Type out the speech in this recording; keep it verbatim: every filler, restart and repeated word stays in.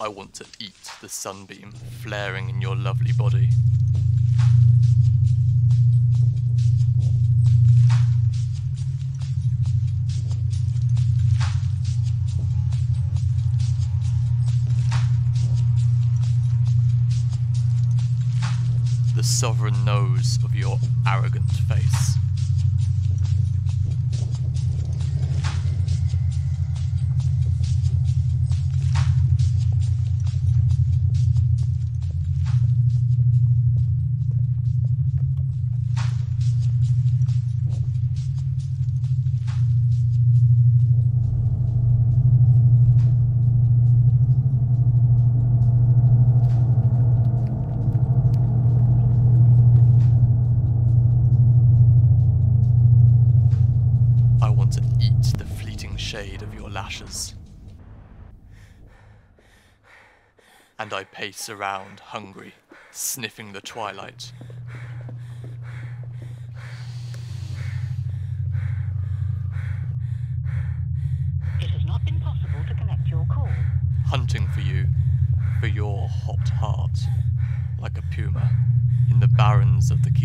I want to eat the sunbeam flaring in your lovely body. The sovereign nose of your arrogant face. Shade of your lashes. And I pace around, hungry, sniffing the twilight. It has not been possible to connect your call. Hunting for you, for your hot heart, like a puma, in the barrens of the